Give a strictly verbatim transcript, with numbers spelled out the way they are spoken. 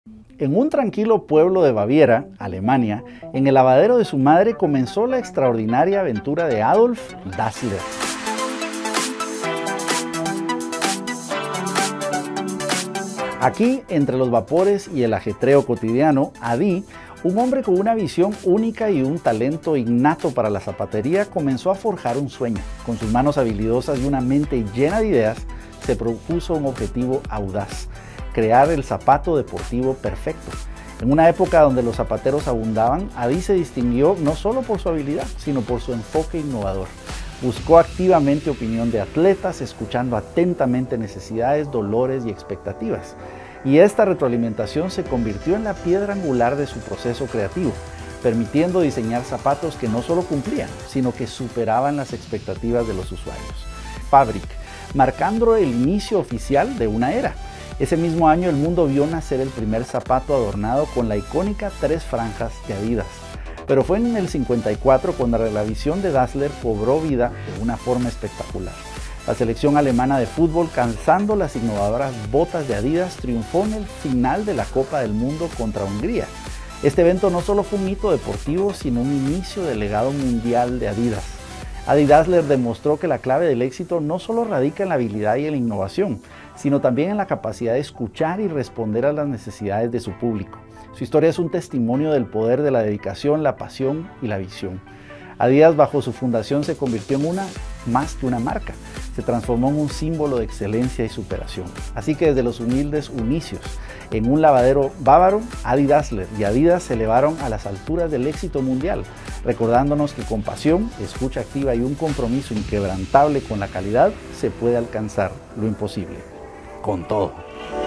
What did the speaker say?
En un tranquilo pueblo de Baviera, Alemania, en el lavadero de su madre comenzó la extraordinaria aventura de Adolf Dassler. Aquí, entre los vapores y el ajetreo cotidiano, Adi, un hombre con una visión única y un talento innato para la zapatería, comenzó a forjar un sueño. Con sus manos habilidosas y una mente llena de ideas, se propuso un objetivo audaz: crear el zapato deportivo perfecto. En una época donde los zapateros abundaban, Adi se distinguió no solo por su habilidad, sino por su enfoque innovador. Buscó activamente opinión de atletas, escuchando atentamente necesidades, dolores y expectativas. Y esta retroalimentación se convirtió en la piedra angular de su proceso creativo, permitiendo diseñar zapatos que no solo cumplían, sino que superaban las expectativas de los usuarios. Fabric, marcando el inicio oficial de una era. Ese mismo año el mundo vio nacer el primer zapato adornado con la icónica tres franjas de Adidas. Pero fue en el cincuenta y cuatro cuando la visión de Dassler cobró vida de una forma espectacular. La selección alemana de fútbol, calzando las innovadoras botas de Adidas, triunfó en el final de la Copa del Mundo contra Hungría. Este evento no solo fue un hito deportivo, sino un inicio del legado mundial de Adidas. Adi Dassler demostró que la clave del éxito no solo radica en la habilidad y en la innovación, sino también en la capacidad de escuchar y responder a las necesidades de su público. Su historia es un testimonio del poder de la dedicación, la pasión y la visión. Adidas, bajo su fundación, se convirtió en una más que una marca. Se transformó en un símbolo de excelencia y superación. Así que desde los humildes inicios, en un lavadero bávaro, Adi Dassler y Adidas se elevaron a las alturas del éxito mundial, recordándonos que con pasión, escucha activa y un compromiso inquebrantable con la calidad, se puede alcanzar lo imposible. Con todo.